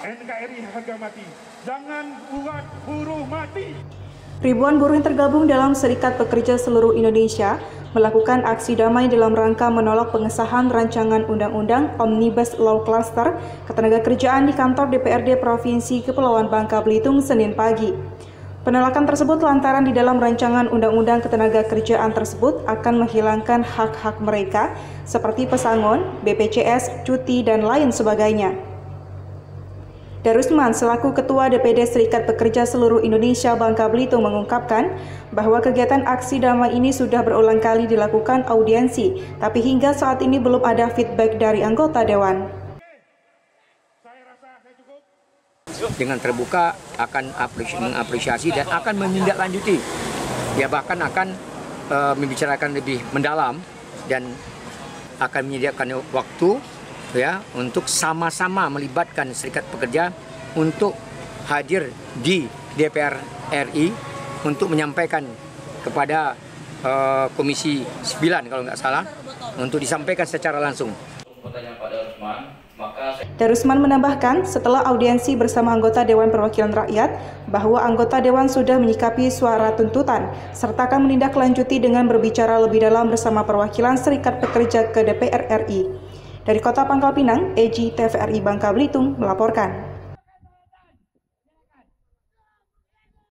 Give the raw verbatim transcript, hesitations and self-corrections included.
N K R I harga mati. Jangan buat buruh mati. Ribuan buruh yang tergabung dalam Serikat Pekerja Seluruh Indonesia melakukan aksi damai dalam rangka menolak pengesahan rancangan Undang-Undang Omnibus Law Cluster Ketenagakerjaan di kantor D P R D Provinsi Kepulauan Bangka Belitung Senin pagi. Penolakan tersebut lantaran di dalam rancangan Undang-Undang Ketenagakerjaan tersebut akan menghilangkan hak-hak mereka seperti pesangon, B P J S, cuti, dan lain sebagainya. Darusman selaku Ketua D P D Serikat Pekerja Seluruh Indonesia Bangka Belitung mengungkapkan bahwa kegiatan aksi damai ini sudah berulang kali dilakukan audiensi, tapi hingga saat ini belum ada feedback dari anggota Dewan. Dengan terbuka akan mengapresiasi dan akan menindaklanjuti, ya bahkan akan e, membicarakan lebih mendalam dan akan menyediakan waktu ya untuk sama-sama melibatkan serikat pekerja untuk hadir di D P R R I untuk menyampaikan kepada uh, Komisi sembilan kalau nggak salah untuk disampaikan secara langsung. Darusman menambahkan setelah audiensi bersama anggota Dewan Perwakilan Rakyat bahwa anggota Dewan sudah menyikapi suara tuntutan serta akan menindaklanjuti dengan berbicara lebih dalam bersama perwakilan serikat pekerja ke D P R R I. Dari Kota Pangkal Pinang, Eji T V R I Bangka Belitung melaporkan.